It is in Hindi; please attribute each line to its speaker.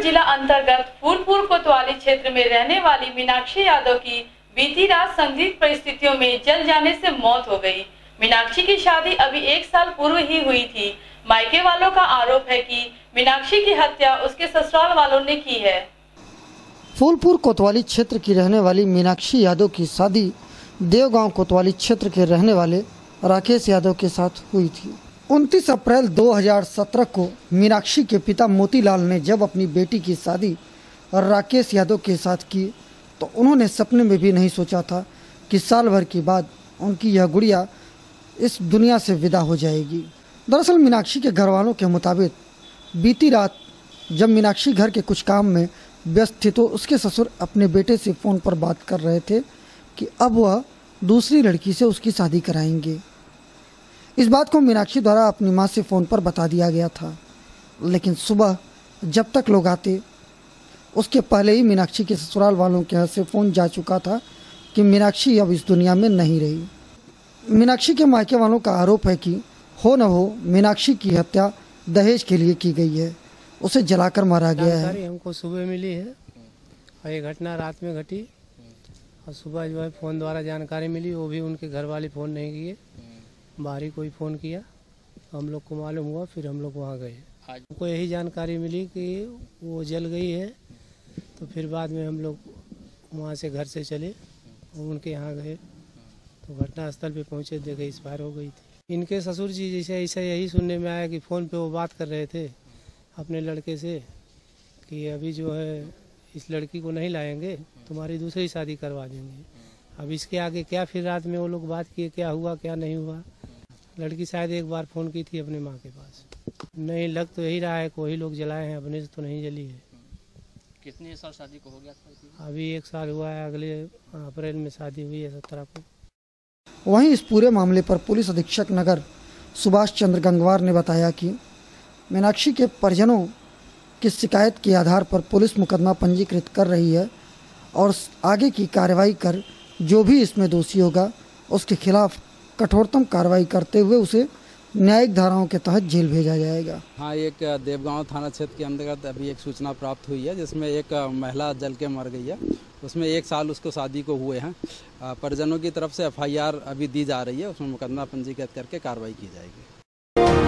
Speaker 1: जिला अंतर्गत फूलपुर कोतवाली क्षेत्र में रहने वाली मीनाक्षी यादव की बीती रात संदिग्ध परिस्थितियों में जल जाने से मौत हो गई। मीनाक्षी की शादी अभी 1 साल पूर्व ही हुई थी। मायके वालों का आरोप है कि मीनाक्षी की हत्या उसके ससुराल वालों ने की है।
Speaker 2: फूलपुर कोतवाली क्षेत्र की रहने वाली मीनाक्षी यादव की शादी देवगांव कोतवाली क्षेत्र के रहने वाले राकेश यादव के साथ हुई थी। 29 अप्रैल 2017 को मीनाक्षी के पिता मोतीलाल ने जब अपनी बेटी की शादी राकेश यादव के साथ की तो उन्होंने सपने में भी नहीं सोचा था कि साल भर के बाद उनकी यह गुड़िया इस दुनिया से विदा हो जाएगी। दरअसल मीनाक्षी के घर वालों के मुताबिक बीती रात जब मीनाक्षी घर के कुछ काम में व्यस्त थी तो उसके ससुर अपने बेटे से फ़ोन पर बात कर रहे थे कि अब वह दूसरी लड़की से उसकी शादी कराएंगे। इस बात को मीनाक्षी द्वारा अपनी मां से फ़ोन पर बता दिया गया था, लेकिन सुबह जब तक लोग आते उसके पहले ही मीनाक्षी के ससुराल वालों के यहाँ से फ़ोन जा चुका था कि मीनाक्षी अब इस दुनिया में नहीं रही। मीनाक्षी के मायके वालों का आरोप है कि हो न हो मीनाक्षी की हत्या दहेज के लिए की गई है, उसे जलाकर मारा गया है।
Speaker 3: हमको सुबह मिली है और ये घटना रात में घटी और सुबह जो है फ़ोन द्वारा जानकारी मिली, वो भी उनके घर वाले फ़ोन नहीं किए, बाहर ही कोई फ़ोन किया, हम लोग को मालूम हुआ, फिर हम लोग वहाँ गए। हमको यही जानकारी मिली कि वो जल गई है, तो फिर बाद में हम लोग वहाँ से घर से चले और उनके यहाँ गए तो घटनास्थल पे पहुँचे, देखे एक्सपायर हो गई थी। इनके ससुर जी जैसे ऐसा यही सुनने में आया कि फ़ोन पे वो बात कर रहे थे अपने लड़के से कि अभी जो है इस लड़की को नहीं लाएंगे, तुम्हारी दूसरी शादी करवा देंगे। अब इसके आगे क्या फिर रात में वो लोग बात किए, क्या हुआ क्या नहीं हुआ। लड़की शायद एक बार फ़ोन की थी अपने माँ के पास। नहीं, लग तो यही रहा है कि वही लोग जलाए हैं, अपने से तो नहीं जली है।
Speaker 4: कितने साल शादी को हो गया था?
Speaker 3: अभी 1 साल हुआ है, अगले अप्रैल में शादी हुई है 17 को।
Speaker 2: वहीं इस पूरे मामले पर पुलिस अधीक्षक नगर सुभाष चंद्र गंगवार ने बताया कि मीनाक्षी के परिजनों की शिकायत के आधार पर पुलिस मुकदमा पंजीकृत कर रही है और आगे की कार्रवाई कर जो भी इसमें दोषी होगा उसके खिलाफ कठोरतम कार्रवाई करते हुए उसे न्यायिक धाराओं के तहत जेल भेजा जाएगा।
Speaker 5: हाँ, एक देवगांव थाना क्षेत्र के अंतर्गत अभी एक सूचना प्राप्त हुई है जिसमें एक महिला जल के मर गई है। उसमें 1 साल उसको शादी को हुए हैं। परिजनों की तरफ से FIR अभी दी जा रही है, उसमें मुकदमा पंजीकृत करके कार्रवाई की जाएगी।